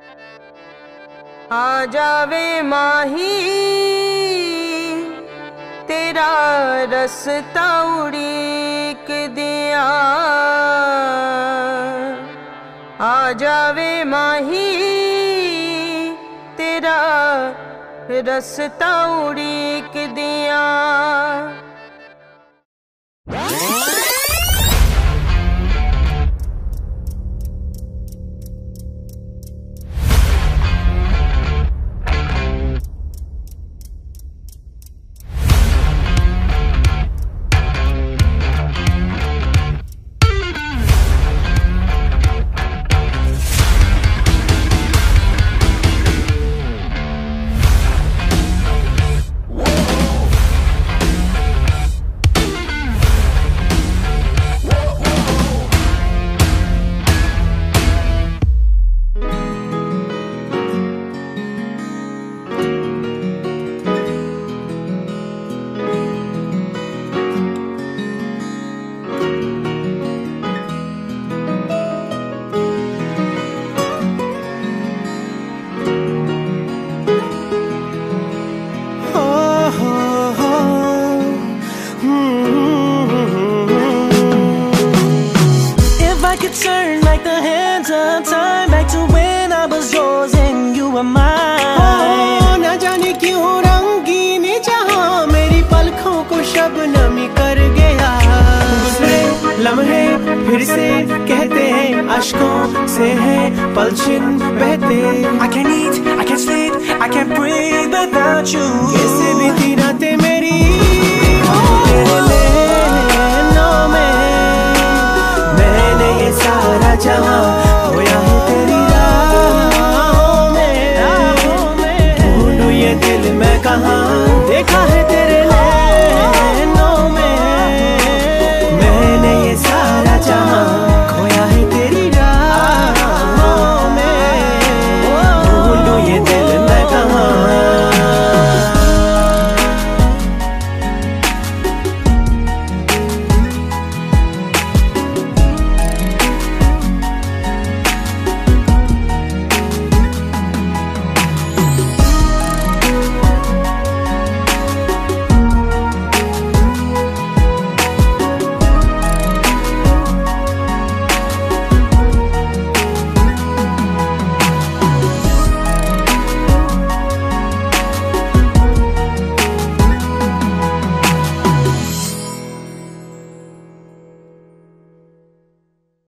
आ जावे माही तेरा रस्ता उड़ीक दिया, आ जावे माही तेरा रस्ता उड़ीक दिया। Turn like the hands of time back to when I was yours and you were mine. ना जाने क्यों रंगीन जहां मेरी पलकों को शबनमी कर गया। गुजरे लम्हे फिर से कहते हैं अश्कों से हैं पलछिन बहते। I can't eat, I can't sleep, I can't breathe without you. कैसे बीती रातें में